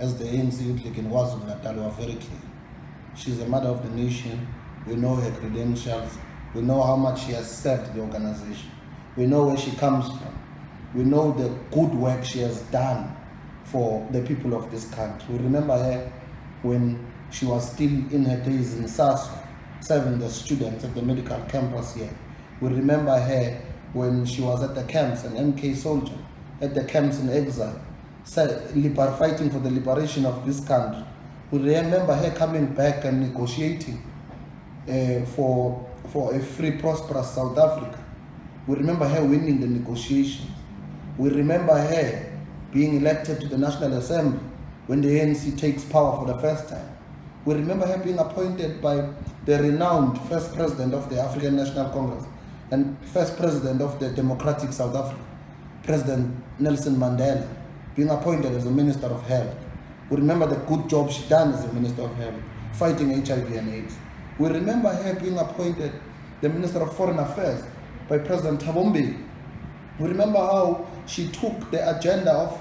as the ANC Youth League in KwaZulu-Natal were very clear. She's a mother of the nation. We know her credentials. We know how much she has served the organization. We know where she comes from. We know the good work she has done for the people of this country. We remember her when she was still in her days in SASO, serving the students at the medical campus here. We remember her when she was at the camps, an MK soldier, at the camps in exile, fighting for the liberation of this country. We remember her coming back and negotiating for a free, prosperous South Africa. We remember her winning the negotiations. We remember her being elected to the National Assembly when the ANC takes power for the first time. We remember her being appointed by the renowned first president of the African National Congress and first president of the democratic South Africa, President Nelson Mandela, being appointed as a Minister of Health. We remember the good job she done as a Minister of Health, fighting HIV and AIDS. We remember her being appointed the Minister of Foreign Affairs by President Thabo Mbeki. We remember how she took the agenda of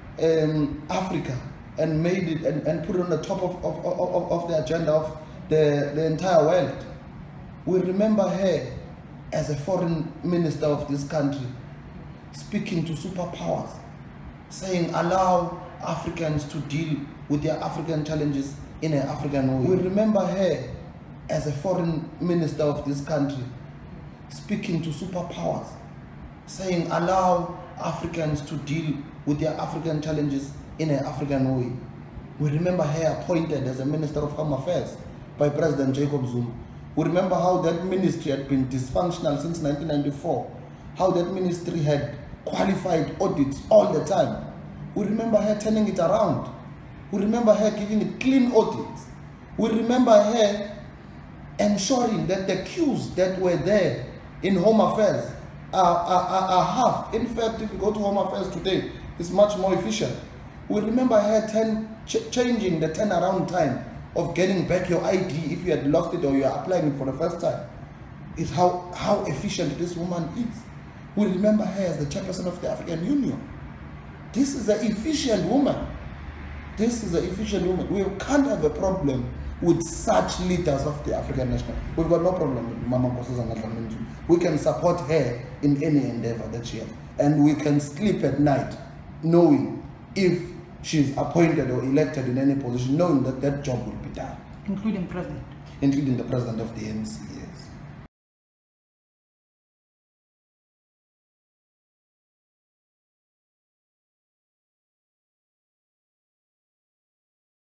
Africa and made it and put it on the top of the agenda of the entire world. We remember her as a foreign minister of this country, speaking to superpowers, saying allow Africans to deal with their African challenges in an African way. We remember her as a foreign minister of this country, speaking to superpowers, saying allow Africans to deal with their African challenges in an African way. We remember her appointed as a Minister of Home Affairs by President Jacob Zuma. We remember how that ministry had been dysfunctional since 1994, how that ministry had qualified audits all the time. We remember her turning it around. We remember her giving it clean audits. We remember her ensuring that the queues that were there in Home Affairs are halved. In fact, if you go to Home Affairs today, it's much more efficient. We remember her changing the turnaround time of getting back your ID if you had lost it or you are applying it for the first time. It's how efficient this woman is. We remember her as the chairperson of the African Union. This is an efficient woman. This is an efficient woman. We can't have a problem with such leaders of the African National. We've got no problem with Mama Nkosazana Dlamini. We can support her in any endeavor that she has. And we can sleep at night knowing if she's appointed or elected in any position, knowing that that job will be done. Including president? Including the president of the ANC.